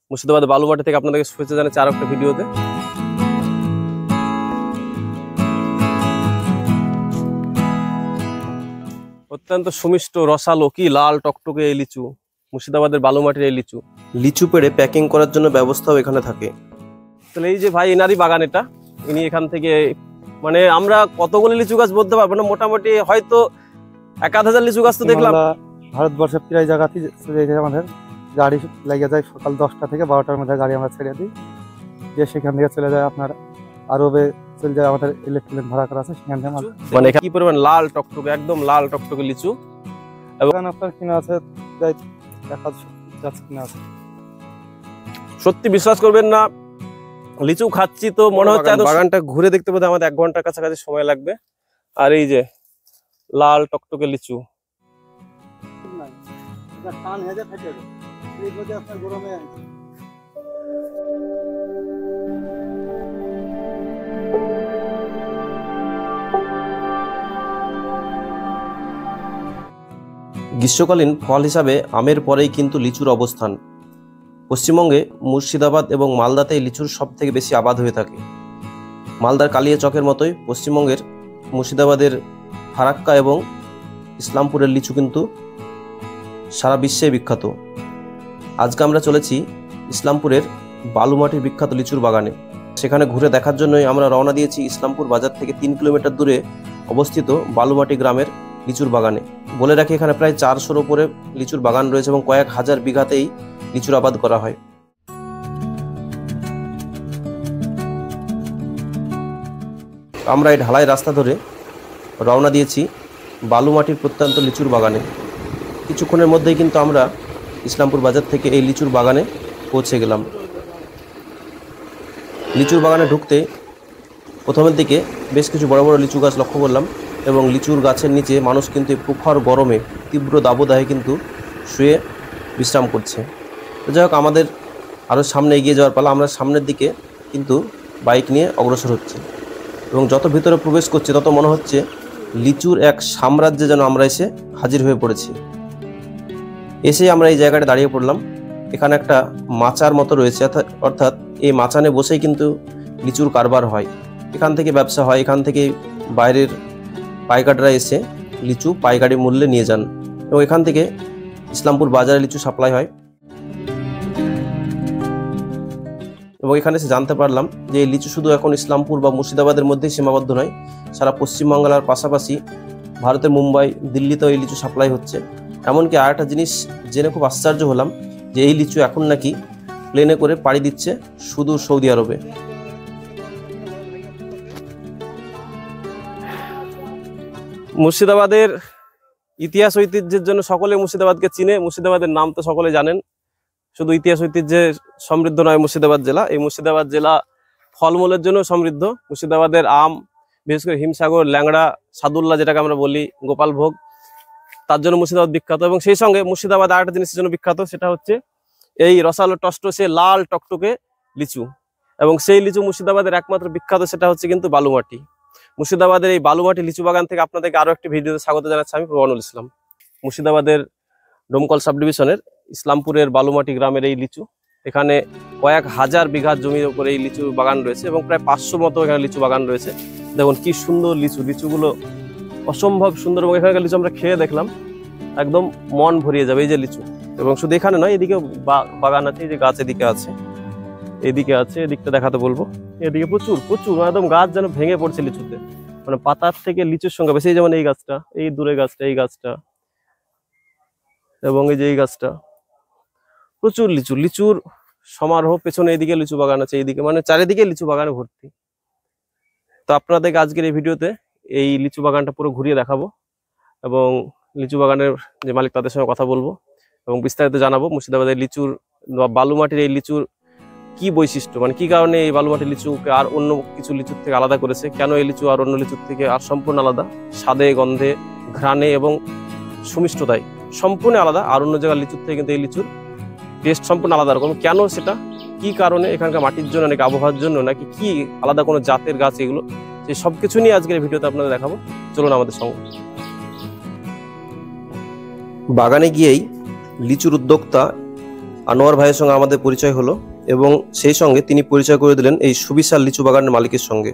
মুর্শিদাবাদ বালুমাটি থেকে আপনাদেরকে শুভেচ্ছা জানাচ্ছি আরো একটা ভিডিওতে। অত্যন্ত সুমিষ্ট রসালো কি লাল টকটকে এই লিচু, মুর্শিদাবাদের বালুমাটির এই লিচু। লিচু পেড়ে প্যাকিং করার জন্য ব্যবস্থাও এখানে থাকে। তাহলে এই যে ভাই এনারই বাগান এটা, ইনি এখান থেকে মানে আমরা কতগুলো লিচু গাছ বলতে পারবো না, মোটামুটি হয়তো 1000 লিচু গাছ তো দেখলাম। ভারতবর্ষের প্রায় জায়গাতেই আমাদের গাড়ি লেগে যায়, সকাল 10টা থেকে 12টার মধ্যে গাড়ি আমরা ছেড়ে দিই, যে সেখান থেকে চলে যায় আপনার আরবে চলে যায়, আমাদের ইলেকট্রিক ভাড়া করা আছে সেখান থেকে। মানে কি পরিমাণ লাল টকটকে, একদম লাল টকটকে লিচু। এবং আপনার কিনা আছে প্রায় 1000 গাছ কিনা আছে। সত্যি বিশ্বাস করবেন না, লিচু খাচ্ছি তো মনে হচ্ছে বাগানটা ঘুরে দেখতে বোধহয় আমাদের 1 ঘন্টার কাছাকাছি সময় লাগবে। আর এই যে লাল টকটকে লিচু, গ্রীষ্মকালীন ফল হিসাবে আমের পরেই কিন্তু লিচুর অবস্থান। পশ্চিমবঙ্গে মুর্শিদাবাদ এবং মালদাতেই লিচুর সব থেকে বেশি আবাদ হয়ে থাকে। মালদার কালিয়াচকের মতোই পশ্চিমবঙ্গের মুর্শিদাবাদের ফারাক্কা এবং ইসলামপুরের লিচু কিন্তু সারা বিশ্বে বিখ্যাত। আজকে আমরা চলেছি ইসলামপুরের বালুমাটির বিখ্যাত লিচুর বাগানে। সেখানে ঘুরে দেখার জন্যই আমরা রওনা দিয়েছি ইসলামপুর বাজার থেকে 3 কিলোমিটার দূরে অবস্থিত বালুমাটি গ্রামের লিচুর বাগানে। বলে রাখি এখানে প্রায় 400-র উপরে লিচুর বাগান রয়েছে এবং কয়েক হাজার বিঘাতেই লিচুর আবাদ করা হয়। আমরা এই ঢালাই রাস্তা ধরে রওনা দিয়েছি বালুমাটির প্রত্যন্ত লিচুর বাগানে। কিছুক্ষণের মধ্যেই কিন্তু আমরা ইসলামপুর বাজার থেকে এই লিচুর বাগানে পৌঁছে গেলাম। লিচুর বাগানে ঢুকতে প্রথমের দিকে বেশ কিছু বড় বড় লিচু গাছ লক্ষ্য করলাম এবং লিচুর গাছের নিচে মানুষ কিন্তু প্রখর গরমে তীব্র দাবদাহে কিন্তু শুয়ে বিশ্রাম করছে। তো যাই হোক, আমাদের আরও সামনে এগিয়ে যাওয়ার পালা। আমরা সামনের দিকে কিন্তু বাইক নিয়ে অগ্রসর হচ্ছি এবং যত ভিতরে প্রবেশ করছি তত মনে হচ্ছে লিচুর এক সাম্রাজ্যে যেন আমরা এসে হাজির হয়ে পড়েছি। এসে আমরা এই জায়গাটা দাঁড়িয়ে পড়লাম। এখানে একটা মাচার মতো রয়েছে, অর্থাৎ এই মাচানে বসেই কিন্তু লিচুর কারবার হয়, এখান থেকে ব্যবসা হয়। এখান থেকে বাইরের পাইকাররা এসে লিচু পাইকারি মূল্যে নিয়ে যান এবং এখান থেকে ইসলামপুর বাজারে লিচু সাপ্লাই হয়। এবং এখানে এসে জানতে পারলাম যে এই লিচু শুধু এখন ইসলামপুর বা মুর্শিদাবাদের মধ্যেই সীমাবদ্ধ নয়, সারা পশ্চিমবাংলার পাশাপাশি ভারতের মুম্বাই, দিল্লিতেও এই লিচু সাপ্লাই হচ্ছে। এমনকি আর একটা জিনিস জেনে খুব আশ্চর্য হলাম যে এই লিচু এখন নাকি প্লেনে করে পাড়ি দিচ্ছে সুদূর সৌদি আরবে। মুর্শিদাবাদের ইতিহাস ঐতিহ্যের জন্য সকলে মুর্শিদাবাদকে চিনে। মুর্শিদাবাদের নাম তো সকলে জানেন। শুধু ইতিহাস ঐতিহ্যে সমৃদ্ধ নয় মুর্শিদাবাদ জেলা, এই মুর্শিদাবাদ জেলা ফলমূলের জন্য সমৃদ্ধ। মুর্শিদাবাদের আম, বিশেষ করে হিমসাগর, ল্যাংড়া, সাদুল্লাহ যেটাকে আমরা বলি, গোপালভোগ, তার জন্য মুর্শিদাবাদ বিখ্যাত। এবং সেই সঙ্গে মুর্শিদাবাদ আরেকটা জিনিসের জন্য বিখ্যাত, সেটা হচ্ছে এই রসালো টসটসে লাল টকটকে লিচু। এবং সেই লিচু মুর্শিদাবাদের একমাত্র বিখ্যাত, সেটা হচ্ছে কিন্তু বালুমাটি। মুর্শিদাবাদের এই বালুমাটি লিচু বাগান থেকে আপনাদেরকে আরো একটি ভিডিওতে স্বাগত জানাচ্ছি আমি প্রবানুল ইসলাম। মুর্শিদাবাদের ডোমকল সাব ডিভিশনের ইসলামপুরের বালুমাটি গ্রামের এই লিচু, এখানে কয়েক হাজার বিঘা জমির উপরে এই লিচু বাগান রয়েছে এবং প্রায় 500 মতো এখানে লিচু বাগান রয়েছে। দেখুন কি সুন্দর লিচু, লিচুগুলো অসম্ভব সুন্দর। এবং এখানকার লিচু আমরা খেয়ে দেখলাম, একদম মন ভরিয়ে যাবে এই যে লিচু। এবং শুধু এখানে নয়, এদিকে বাগান আছে, এই যে গাছ এদিকে আছে, এদিকে আছে, এদিকটা দেখাতে বলবো। এদিকে প্রচুর প্রচুর একদম গাছ যেন ভেঙে পড়ছে লিচুতে, মানে পাতার থেকে লিচুর সংখ্যা বেশি। যেমন এই গাছটা, এই দূরে গাছটা, এই গাছটা এবং এই যে এই গাছটা, প্রচুর লিচু, লিচুর সমারোহ। পেছনে এইদিকে লিচু বাগান আছে, এইদিকে মানে চারিদিকে লিচু বাগানে ভর্তি। তো আপনাদেরকে আজকের এই ভিডিওতে এই লিচু বাগানটা পুরো ঘুরিয়ে দেখাবো এবং লিচু বাগানের যে মালিক তাদের সঙ্গে কথা বলবো এবং বিস্তারিত জানাবো মুর্শিদাবাদের লিচুর বা বালুমাটির এই লিচুর কি বৈশিষ্ট্য, মানে কি কারণে এই বালুমাটির লিচুকে আর অন্য কিছু লিচুর থেকে আলাদা করেছে, কেন এই লিচু আর অন্য লিচুর থেকে আর সম্পূর্ণ আলাদা, স্বাদে, গন্ধে, ঘ্রাণে এবং সুমিষ্টতায় সম্পূর্ণ আলাদা। আর অন্য জায়গার লিচুর থেকে কিন্তু এই লিচুর টেস্ট সম্পূর্ণ আলাদা রকম। কেন, সেটা কি কারণে, এখানকার মাটির জন্য নাকি আবহাওয়ার জন্য নাকি কি আলাদা কোনো জাতের গাছ, এগুলো সেই সবকিছু নিয়ে আজকের ভিডিওতে আপনাদের দেখাবো। চলুন আমাদের সঙ্গে। বাগানে গিয়েই লিচুর উদ্যোক্তা আনোয়ার ভাইয়ের সঙ্গে আমাদের পরিচয় হলো এবং সেই সঙ্গে তিনি পরিচয় করে দিলেন এই সুবিশাল লিচু বাগানের মালিকের সঙ্গে।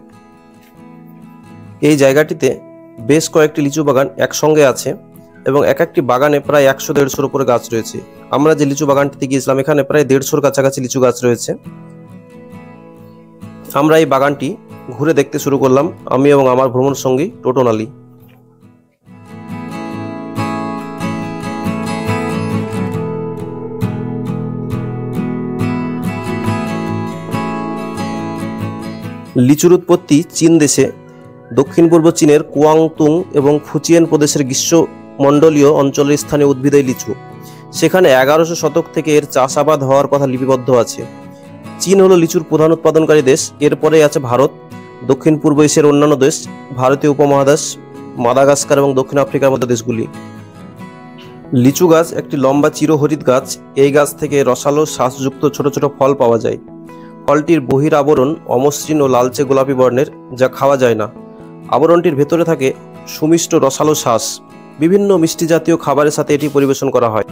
এই জায়গাটিতে বেশ কয়েকটি লিচু বাগান একসঙ্গে আছে এবং এক একটি বাগানে প্রায় 100-150 উপরে গাছ রয়েছে। আমরা যে লিচু বাগানটিতে গিয়েছিলাম এখানে প্রায় 150 কাছাকাছি লিচু গাছ রয়েছে। আমরা এই বাগানটি ঘুরে দেখতে শুরু করলাম, আমি এবং আমার ভ্রমণ সঙ্গী টোটন আলী। লিচুর উৎপত্তি চীন দেশে, দক্ষিণ পূর্ব চীনের কুয়াংতুং এবং ফুচিয়েন প্রদেশের গ্রীষ্মমণ্ডলীয় অঞ্চলের স্থানীয় উদ্ভিদ এই লিচু। সেখানে 1100 শতক থেকে এর চাষাবাদ হওয়ার কথা লিপিবদ্ধ আছে। চীন হলো লিচুর প্রধান উৎপাদনকারী দেশ, এরপরে আছে ভারত, দক্ষিণ পূর্ব এশিয়ার অন্যান্য দেশ, ভারতীয় উপমহাদেশ, মাদাগাস্কার এবং দক্ষিণ আফ্রিকার মতো দেশগুলি। লিচু গাছ একটি লম্বা চিরহরিৎ গাছ। এই গাছ থেকে রসালো শ্বাসযুক্ত ছোট ছোট ফল পাওয়া যায়। ফলটির বহির আবরণ অমসৃণ ও লালচে গোলাপি বর্ণের, যা খাওয়া যায় না। আবরণটির ভেতরে থাকে সুমিষ্ট রসালো শ্বাস। বিভিন্ন মিষ্টি জাতীয় খাবারের সাথে এটি পরিবেশন করা হয়।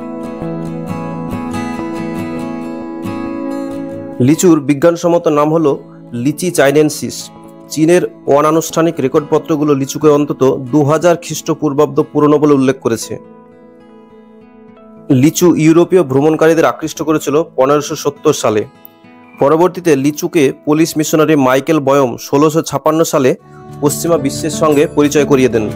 লিচুর বিজ্ঞানসম্মত নাম হলো লিচি চাইনেনসিস। চীনের অনানুষ্ঠানিক রেকর্ডপত্রগুলো লিচুকে অন্তত 2000 খ্রিস্টপূর্বাব্দ পুরনো বলে উল্লেখ করেছে। লিচু ইউরোপীয় ভ্রমণকারীদের আকৃষ্ট করেছিল 1570 সালে। পরবর্তীতে লিচুকে পোলিশ মিশনারি মাইকেল বয়ম 1656 সালে পশ্চিমা বিশ্বের সঙ্গে পরিচয় করিয়ে দেন।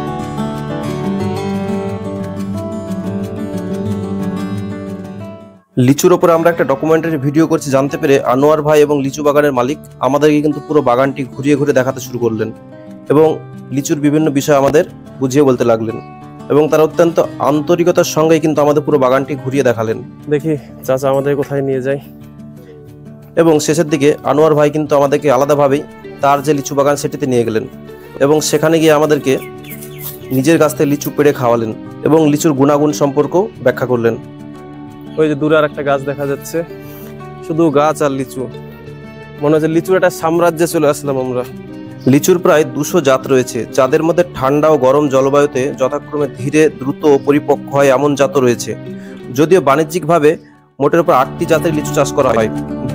লিচুর ওপর আমরা একটা ডকুমেন্টারি ভিডিও করছি জানতে পেরে আনোয়ার ভাই এবং লিচু বাগানের মালিক আমাদেরকে কিন্তু পুরো বাগানটি ঘুরিয়ে ঘুরে দেখাতে শুরু করলেন এবং লিচুর বিভিন্ন বিষয় আমাদের বুঝিয়ে বলতে লাগলেন এবং তার অত্যন্ত আন্তরিকতার সঙ্গে কিন্তু আমাদের পুরো বাগানটি ঘুরিয়ে দেখালেন। দেখি চাচা আমাদের কোথায় নিয়ে যায়। এবং শেষের দিকে আনোয়ার ভাই কিন্তু আমাদেরকে আলাদাভাবেই তার যে লিচু বাগান সেটিতে নিয়ে গেলেন এবং সেখানে গিয়ে আমাদেরকে নিজের কাছ থেকে লিচু পেড়ে খাওয়ালেন এবং লিচুর গুণাগুণ সম্পর্কেও ব্যাখ্যা করলেন। ওই যে দূরে আর একটা গাছ দেখা যাচ্ছে, শুধু গাছ আর লিচু, মনে হচ্ছে লিচুর একটা সাম্রাজ্যে চলে আসলাম আমরা। লিচুর প্রায় 200 জাত রয়েছে, যাদের মধ্যে ঠান্ডা ও গরম জলবায়ুতে যথাক্রমে ধীরে দ্রুত ও পরিপক্ক হয় এমন জাতও রয়েছে। যদিও বাণিজ্যিকভাবে মোটের উপর 8টি জাতের লিচু চাষ করা হয়।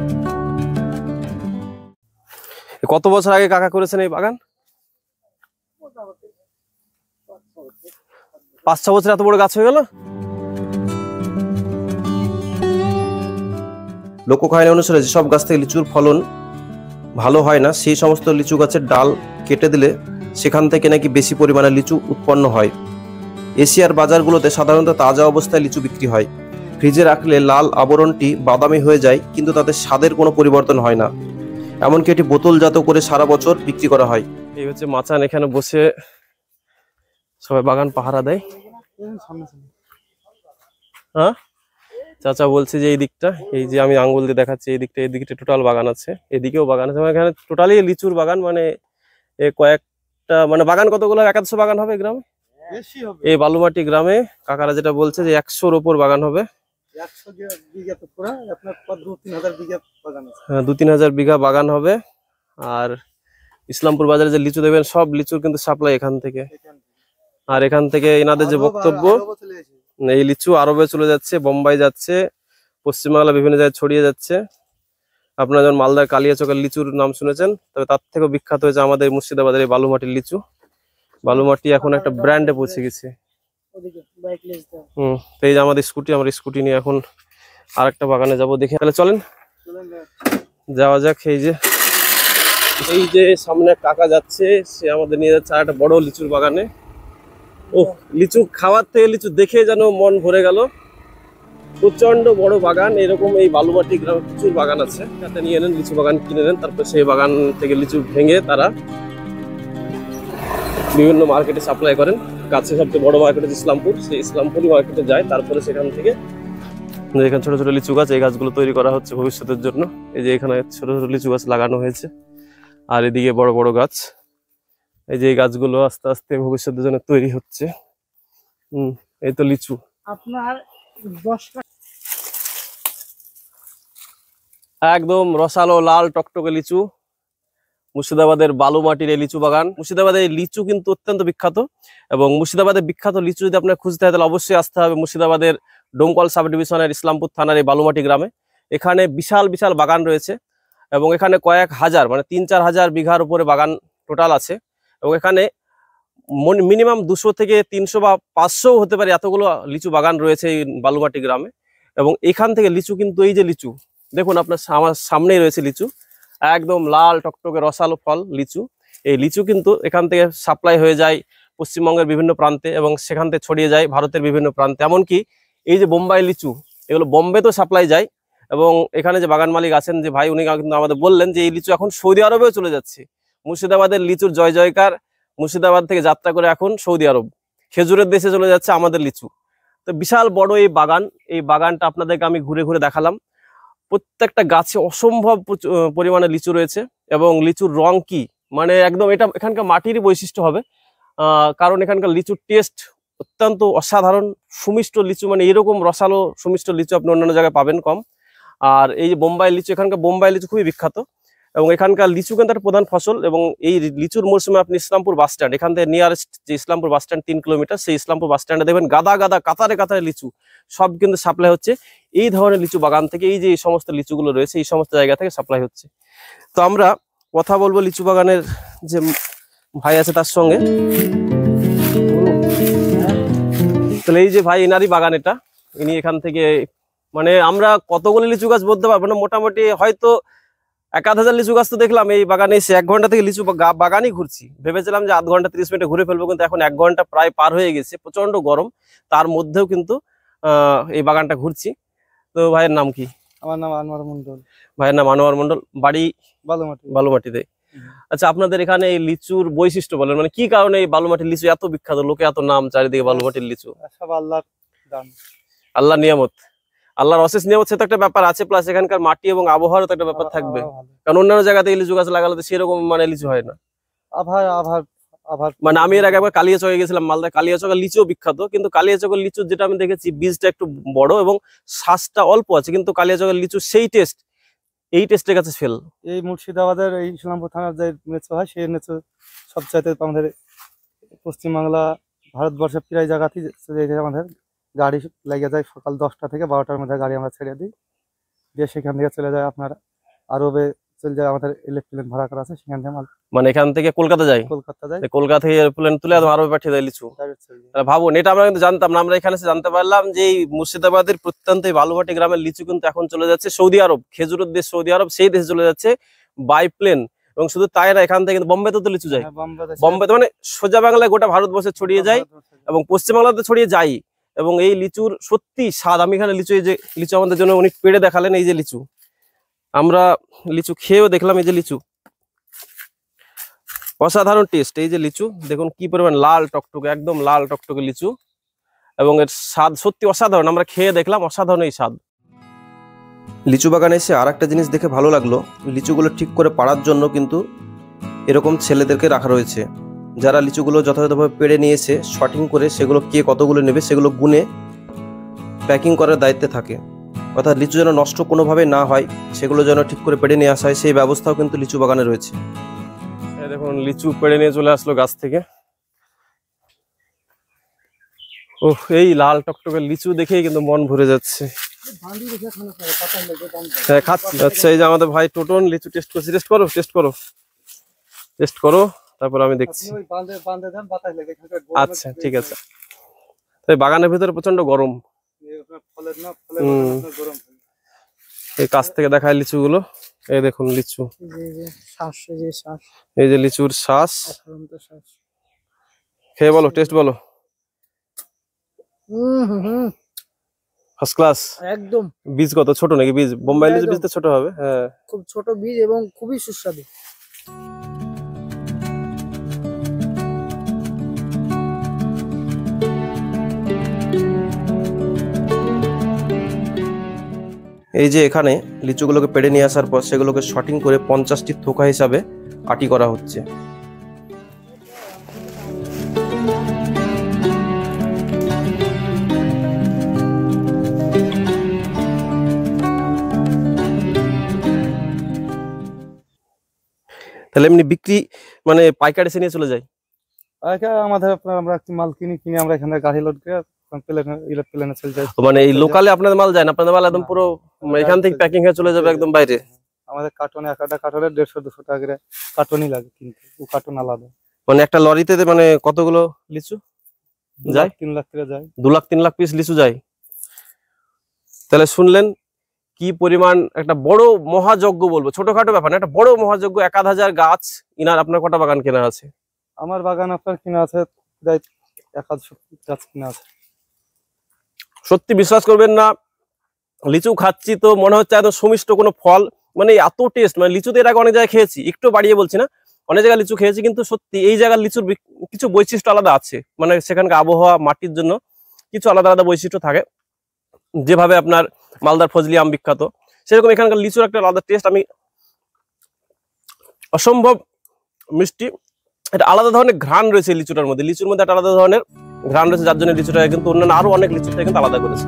কত বছর আগে কাকা করেছেন এই বাগান? 5-6 বছর এত বড় গাছ হয়ে গেল। লোককাহিনী অনুসারে যেসব গাছ থেকে লিচুর ফলন ভালো হয় না সেই সমস্ত লিচু গাছের ডাল কেটে দিলে সেখান থেকে নাকি বেশি পরিমাণে লিচু উৎপন্ন হয়। এশিয়ার বাজারগুলোতে সাধারণত তাজা অবস্থায় লিচু বিক্রি হয়। ফ্রিজে রাখলে লাল আবরণটি বাদামি হয়ে যায়, কিন্তু তাতে স্বাদের কোনো পরিবর্তন হয় না। এমনকি এটি বোতলজাত করে সারা বছর বিক্রি করা হয়। এই হচ্ছে মাচান, এখানে বসে সবাই বাগান পাহারা দেয়। হ্যাঁ চাচা বলছে যে এই দিকটা, এই যে আমি আঙ্গুল দিয়ে দেখাচ্ছি এই দিকটা টোটাল বাগান আছে, এদিকেও বাগান আছে। এখানে টোটালি লিচুর বাগান, মানে কয়েকটা মানে বাগান কতগুলো 150 বাগান হবে গ্রামে, এই বালুমাটি গ্রামে কাকারা যেটা বলছে যে 100-র উপর বাগান হবে। 2-3 হাজার বিঘা বাগান হবে। আর ইসলামপুর বাজারে যে লিচু দেবেন সব লিচুর কিন্তু সাপ্লাই এখান থেকে। আর এখান থেকে এনাদের যে বক্তব্য, এই লিচু আরবে চলে যাচ্ছে, বোম্বাই যাচ্ছে, পশ্চিমবাংলা বিভিন্ন জায়গায় ছড়িয়ে যাচ্ছে। আপনারা যেমন মালদার কালিয়াচকের লিচুর নাম শুনেছেন, তবে তার থেকেও বিখ্যাত হয়েছে আমাদের মুর্শিদাবাদের এই বালুমাটির লিচু। বালুমাটি এখন একটা ব্র্যান্ডে পৌঁছে গেছে। তো এই যে আমাদের স্কুটি, আমরা স্কুটি নিয়ে এখন আরেকটা বাগানে যাব, দেখে তাহলে চলেন যাওয়া যাক। এই যে সামনে কাকা যাচ্ছে, সে আমাদের নিয়ে যাচ্ছে আর একটা বড় লিচুর বাগানে। ও লিচু খাওয়ার থেকে লিচু দেখে যেন মন ভরে গেল। প্রচন্ড বড় বাগান, এরকম এই বালুমাটি গ্রামে প্রচুর বাগান আছে। তাতে নিয়ে নেন, লিচু বাগান কিনে নেন, তারপর সেই বাগান থেকে লিচু ভেঙে তারা বিভিন্ন মার্কেটে সাপ্লাই করেন। কাছে সবচেয়ে বড় মার্কেট হচ্ছে ইসলামপুর, সেই ইসলামপুরি মার্কেটে যায়, তারপরে সেখান থেকে এখানে ছোট ছোট লিচু গাছ, এই গাছগুলো তৈরি করা হচ্ছে ভবিষ্যতের জন্য। এই যে এখানে ছোট ছোট লিচু গাছ লাগানো হয়েছে, আর এদিকে বড় বড় গাছ। এই যে এই গাছগুলো আস্তে আস্তে ভবিষ্যতের জন্য তৈরি হচ্ছে। এই তো লিচু আপনার একদম রসালো লাল টকটকে লিচু, মুর্শিদাবাদের বালুমাটির এই লিচু বাগান। মুর্শিদাবাদের এই লিচু কিন্তু অত্যন্ত বিখ্যাত, এবং মুর্শিদাবাদের বিখ্যাত লিচু যদি আপনার খুঁজতে হয় তাহলে অবশ্যই আসতে হবে মুর্শিদাবাদের ডোমকল সাব ডিভিশনের ইসলামপুর থানার এই বালুমাটি গ্রামে। এখানে বিশাল বিশাল বাগান রয়েছে, এবং এখানে কয়েক হাজার মানে 3-4 হাজার বিঘার উপরে বাগান টোটাল আছে, এবং এখানে মিনিমাম 200 থেকে 300 বা 500 হতে পারে এতগুলো লিচু বাগান রয়েছে এই বালুমাটি গ্রামে। এবং এখান থেকে লিচু কিন্তু এই যে লিচু দেখুন আপনার আমার সামনেই রয়েছে লিচু, একদম লাল টকটকে রসালো ফল লিচু। এই লিচু কিন্তু এখান থেকে সাপ্লাই হয়ে যায় পশ্চিমবঙ্গের বিভিন্ন প্রান্তে, এবং সেখান থেকে ছড়িয়ে যায় ভারতের বিভিন্ন প্রান্তে। এমনকি এই যে বোম্বাই লিচু, এগুলো বোম্বেতেও সাপ্লাই যায়। এবং এখানে যে বাগান মালিক আছেন যে ভাই, উনি কিন্তু আমাদের বললেন যে এই লিচু এখন সৌদি আরবেও চলে যাচ্ছে। মুর্শিদাবাদের লিচুর জয় জয়কার, মুর্শিদাবাদ থেকে যাত্রা করে এখন সৌদি আরব, খেজুরের দেশে চলে যাচ্ছে আমাদের লিচু। তো বিশাল বড় এই বাগান, এই বাগানটা আপনাদেরকে আমি ঘুরে ঘুরে দেখালাম। প্রত্যেকটা গাছে অসম্ভব পরিমাণে লিচু রয়েছে, এবং লিচুর রং কি মানে একদম এটা এখানকার মাটিরই বৈশিষ্ট্য হবে, কারণ এখানকার লিচুর টেস্ট অত্যন্ত অসাধারণ। সুমিষ্ট লিচু, মানে এরকম রসালো সুমিষ্ট লিচু আপনি অন্যান্য জায়গায় পাবেন কম। আর এই যে বোম্বাই লিচু, এখানকার বোম্বাই লিচু খুবই বিখ্যাত, এবং এখানকার লিচু কিন্তু একটা প্রধান ফসল। এবং এই লিচুর মরশুমে আপনি ইসলামপুর বাস স্ট্যান্ড, এখান থেকে নিয়ারেস্ট যে ইসলামপুর বাস স্ট্যান্ড 3 কিলোমিটার, সেই ইসলামপুর বাস স্ট্যান্ডে দেখবেন গাদা গাদা কাতারে কাতারে লিচু, সব কিন্তু সাপ্লাই হচ্ছে এই ধরনের লিচু বাগান থেকে। এই যে এই সমস্ত লিচুগুলো রয়েছে এই সমস্ত জায়গা থেকে সাপ্লাই হচ্ছে। তো আমরা কথা বলবো লিচু বাগানের যে ভাই আছে তার সঙ্গে। তাহলে এই যে ভাই, এনারই বাগান এটা, ইনি এখান থেকে মানে আমরা কতগুলো লিচু গাছ বলতে পারবো না, মোটামুটি হয়তো 1000 লিচু গাছ তো দেখলাম এই বাগানে এসে। 1 ঘন্টা থেকে লিচু বাগানই ঘুরছি, ভেবেছিলাম যে 0.5 ঘন্টা 30 মিনিটে ঘুরে ফেলবো, কিন্তু এখন 1 ঘন্টা প্রায় পার হয়ে গেছে। প্রচন্ড গরম, তার মধ্যেও কিন্তু এই বাগানটা ঘুরছি। তো ভাইয়ের নাম কি? আমার নাম আনোয়ার মন্ডল। ভাইয়ের নাম আনোয়ার মন্ডল, বাড়ি বালুমাটি। বালুমাটিতে। আচ্ছা, আপনাদের এখানে এই লিচুর বৈশিষ্ট্য বলেন, মানে কি কারণে এই বালুমাটির লিচু এত বিখ্যাত, লোকে এত নাম চারিদিকে বালুমাটির লিচু? সব আল্লাহর দান, আল্লাহর নিয়ামত, আল্লাহর অশেষ নিয়ামত, সেটা একটা ব্যাপার আছে। প্লাস এখানকার মাটি এবং আবহাওয়ারও তো একটা ব্যাপার থাকবে, কারণ অন্যান্য জায়গাতে এই লিচু গাছ লাগালে তো সেরকম মানে লিচু হয় না। মানে আমি এর আগে একবার কালিয়াচকে গেছিলাম, মালদা কালিয়াচকের লিচুও বিখ্যাত, কিন্তু কালিয়াচকের লিচু যেটা আমি দেখেছি বীজটা একটু বড় এবং শ্বাসটা অল্প আছে, কিন্তু কালিয়াচকের লিচু সেই টেস্ট, এই টেস্টের কাছে ফেল। এই মুর্শিদাবাদের এই ইসলামপুর থানার যে নেচু হয় সেই নেচু সবচাইতে আমাদের পশ্চিমবাংলা ভারতবর্ষের প্রায় জায়গাতেই আমাদের গাড়ি লেগে যায়। সকাল 10টা থেকে 12টার মধ্যে গাড়ি আমরা ছেড়ে দিই, দিয়ে সেখান থেকে চলে যায় আপনার আরবে, চলে যায় আমাদের ইলেকট্রিক ভাড়া করা আছে, সেখান থেকে মানে এখান থেকে কলকাতা যায়, কলকাতা যায়, কলকাতা থেকে এরোপ্লেন তুলে আরবে পাঠিয়ে দেয় লিচু। ভাবুন, এটা আমরা কিন্তু জানতাম না। আমরা এখানে এসে জানতে পারলাম যে এই মুর্শিদাবাদের প্রত্যন্ত বালুঘাটি গ্রামের লিচু কিন্তু এখন চলে যাচ্ছে সৌদি আরব, খেজুরের দেশ সৌদি আরব, সেই দেশে চলে যাচ্ছে বাই প্লেন। এবং শুধু তাই না, এখান থেকে কিন্তু বোম্বেতে তো লিচু যায়, বোম্বেতে মানে সোজা বাংলায় গোটা ভারতবর্ষে ছড়িয়ে যায়, এবং পশ্চিমবাংলাতে ছড়িয়ে যায়। এবং এই লিচুর সত্যি স্বাদ, আমি এখানে লিচু, এই যে লিচু আমাদের জন্য উনি পেড়ে দেখালেন, এই যে লিচু আমরা লিচু খেয়েও দেখলাম, এই যে লিচু অসাধারণ টেস্ট। এই যে লিচু দেখুন কি পরিমাণ লাল টকটকে, একদম লাল টকটকে লিচু, এবং এর স্বাদ সত্যি অসাধারণ। আমরা খেয়ে দেখলাম, অসাধারণ এই স্বাদ। লিচু বাগানে এসে আর একটা জিনিস দেখে ভালো লাগলো, লিচুগুলো ঠিক করে পাড়ার জন্য কিন্তু এরকম ছেলেদেরকে রাখা রয়েছে, যারা লিচুগুলো যথাযথভাবে পেড়ে নিয়ে এসে শর্টিং করে সেগুলো কে কতগুলো নেবে সেগুলো গুনে প্যাকিং করার দায়িত্বে থাকে। অর্থাৎ লিচু যেন নষ্ট কোনোভাবে না হয়, সেগুলো যেন ঠিক করে পেড়ে নিয়ে আসা হয়, সেই ব্যবস্থাও কিন্তু লিচু বাগানে রয়েছে। দেখুন লিচু পেড়ে নিয়ে চলে আসলো গাছ থেকে। ওহ, এই লাল টকটকে লিচু দেখেই কিন্তু মন ভরে যাচ্ছে। হ্যাঁ, খাচ্ছি। আচ্ছা, এই যে আমাদের ভাই টোটন লিচু টেস্ট করছি। টেস্ট করো, টেস্ট করো, টেস্ট করো, তারপর আমি দেখছি। আচ্ছা, ঠিক আছে। তাই বাগানের ভিতরে প্রচন্ড গরম, এই কাছ থেকে দেখায় লিচুগুলো। এই দেখুন লিচু, এই যে লিচুর শ্বাস, খেয়ে বলো, টেস্ট বলো। ফার্স্ট ক্লাস একদম। বীজ কত ছোট নাকি? বীজ বোম্বাই লিচু বীজ তো ছোট হবে। হ্যাঁ, খুব ছোট বীজ এবং খুবই সুস্বাদু। এই যে এখানে লিচুগুলোকে পেড়ে নিয়ে আসার পর সেগুলোকে শর্টিং করে 50টি থোকা হিসাবে আটি করা হচ্ছে। তাহলে এমনি বিক্রি মানে পাইকারি এসে নিয়ে চলে যায়? আমাদের আপনার আমরা একটু মাল কিনে আমরা এখানে গাড়ি লোড করে প্লেনে চলে যাই। মানে এই লোকালে আপনাদের মাল যায় না, আপনাদের মাল একদম পুরো এখান থেকে প্যাকিং হয়ে চলে যাবে একদম বাইরে? আমাদের কার্টনে একটা কার্টনে 150-200 টাকা করে কার্টনই লাগে, কিন্তু ও কার্টন আলাদা। মানে একটা লরিতে মানে কতগুলো লিচু যায়? 3 লাখ করে যায়। 2 লাখ 3 লাখ পিস লিচু যায়। তাহলে শুনলেন কি পরিমাণ একটা বড় মহাযজ্ঞ বলবো, ছোটখাটো ব্যাপার না, একটা বড় মহাযজ্ঞ। 1000 গাছ ইনার। আপনার কটা বাগান কেনা আছে? আমার বাগান আপনার কিনা আছে প্রায় 1000 গাছ কিনা আছে। সত্যি বিশ্বাস করবেন না, লিচু খাচ্ছি তো মনে হচ্ছে এত সুমিষ্ট কোনো ফল, মানে এত টেস্ট। মানে লিচুতে এর আগে অনেক জায়গায় খেয়েছি, একটু বাড়িয়ে বলছি না, অনেক জায়গায় লিচু খেয়েছি, কিন্তু সত্যি এই জায়গার লিচুর কিছু বৈশিষ্ট্য আলাদা আছে। মানে সেখানকার আবহাওয়া, মাটির জন্য কিছু আলাদা আলাদা বৈশিষ্ট্য থাকে। যেভাবে আপনার মালদার ফজলি আম বিখ্যাত, সেরকম এখানকার লিচুর একটা আলাদা টেস্ট। আমি অসম্ভব মিষ্টি, একটা আলাদা ধরনের ঘ্রাণ রয়েছে লিচুটার মধ্যে। লিচুর মধ্যে একটা আলাদা ধরনের ঘ্রাণ রয়েছে, যার জন্য লিচুটা কিন্তু অন্যান্য আরো অনেক লিচুর থেকে কিন্তু আলাদা করেছে।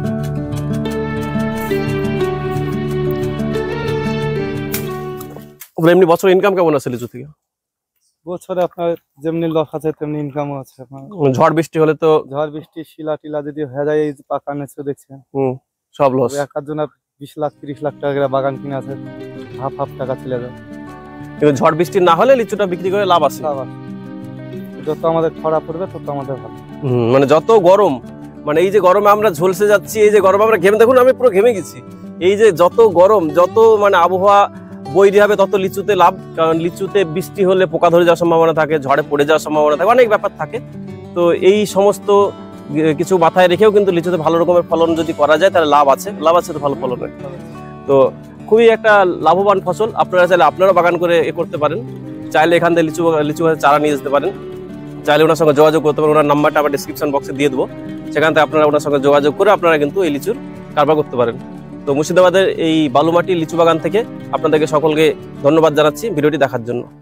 এমনি বছর ইনকাম কেমন আছে লিচু থেকে? বছরে আপনার যেমনি লস আছে তেমনি ইনকামও আছে। আপনার ঝড় বৃষ্টি হলে তো, ঝড় বৃষ্টি শিলা টিলা যদি হয়ে যায়, এই যে পাকা নেচে দেখছেন, সব লস। একার জন্য 20 লাখ 30 লাখ টাকা করে বাগান কিনে আছে, হাফ টাকা চলে যায়। কিন্তু ঝড় বৃষ্টি না হলে লিচুটা বিক্রি করে লাভ আছে। যত আমাদের খরা পড়বে তত আমাদের ভালো। মানে যত গরম, মানে এই যে গরমে আমরা ঝলসে যাচ্ছি, এই যে গরমে আমরা ঘেমে, দেখুন আমি পুরো ঘেমে গেছি। এই যে যত গরম, যত মানে আবহাওয়া বৈরী হবে তত লিচুতে লাভ। কারণ লিচুতে বৃষ্টি হলে পোকা ধরে যাওয়ার সম্ভাবনা থাকে, ঝড়ে পড়ে যাওয়ার সম্ভাবনা থাকে, অনেক ব্যাপার থাকে। তো এই সমস্ত কিছু মাথায় রেখেও কিন্তু লিচুতে ভালো রকমের ফলন যদি করা যায় তাহলে লাভ আছে। লাভ আছে তো ভালো ফলনের। তো খুবই একটা লাভবান ফসল। আপনারা চাইলে আপনারা বাগান করে করতে পারেন। চাইলে এখান থেকে লিচু গাছের চারা নিয়ে যেতে পারেন। চাইলে ওনার সঙ্গে যোগাযোগ করতে পারেন। ওনার নাম্বারটা আবার ডিসক্রিপশন বক্সে দিয়ে দেবো, সেখান থেকে আপনারা ওনার সঙ্গে যোগাযোগ করে আপনারা কিন্তু এই লিচুর কারবার করতে পারেন। তো মুর্শিদাবাদের এই বালুমাটি লিচু বাগান থেকে আপনাদেরকে সকলকে ধন্যবাদ জানাচ্ছি ভিডিওটি দেখার জন্য।